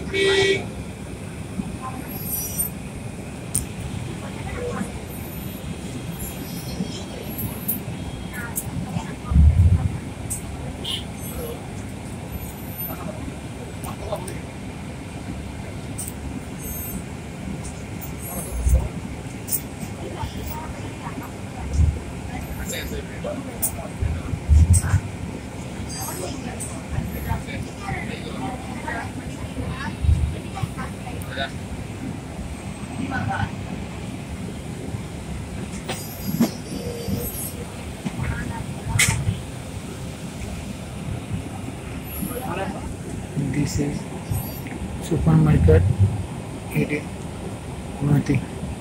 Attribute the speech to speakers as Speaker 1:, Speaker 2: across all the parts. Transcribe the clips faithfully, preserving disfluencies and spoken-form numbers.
Speaker 1: This is supermarket area, Guwahati.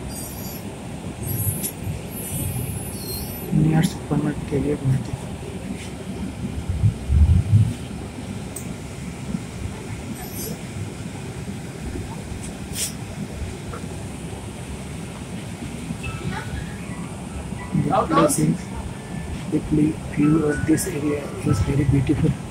Speaker 1: Near supermarket area, Guwahati. The place is, the view of this area is very beautiful.